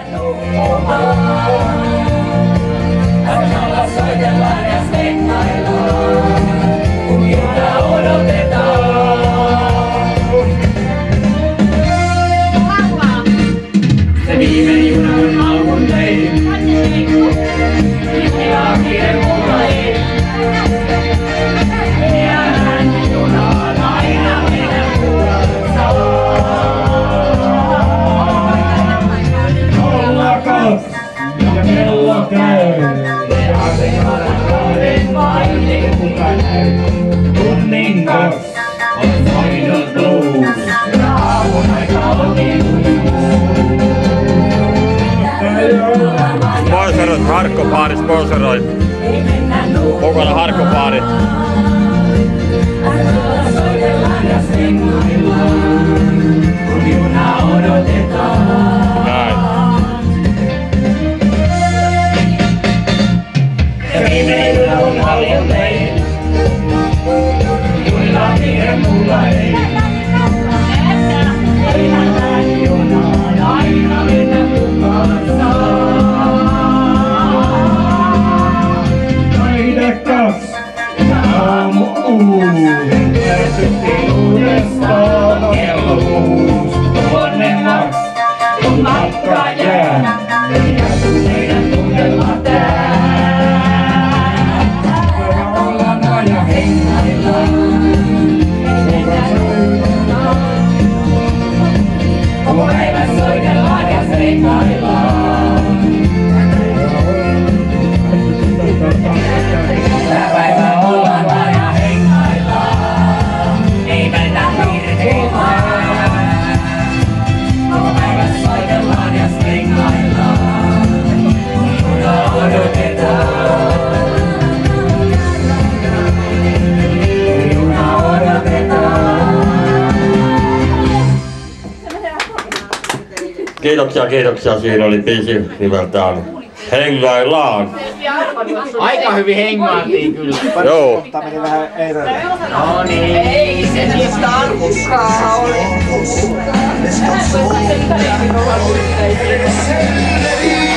Rannalla soitellaan ja stekkaillaan, kun junaa odotetaan. Se viimeinen juna kun alkun tein, ja kiire mulla ei. Jään junaan aina meidän puolestaan. Nollakas ja kello käy, ja seuraavainen vain kuka näy. Tunninkas on soidon blues, ja aamun aika on Sponsoroi, Harkkopaari sponsoroi. Mukana Harkkopaari. Näin. Meillä on paljon leitä, juilla kiire mulla ei. Mennään junaan aina mennä kukaan saa. Naidekas ja aamu uuden, pääsyttiin uudestaan kello uus. Tuonne maks, kun matka jää, ja kun meidän tunnelma tää. Ollaan aina hengaillaan. Koko päivän soitellaan ja seikaillaan. Tää päivä ollaan aina hengaillaan. Ei mennä virkeillaan. Koko päivän soitellaan ja seikaillaan. Junaa odotetaan. Junaa odotetaan. Kiitoksia. Siinä oli biisi nimeltään Hengaillaan. Aika hyvin hengailtiin kyllä. Joo. Tämä meni vähän eroille. No niin. Ei se niin tarkkaa ole.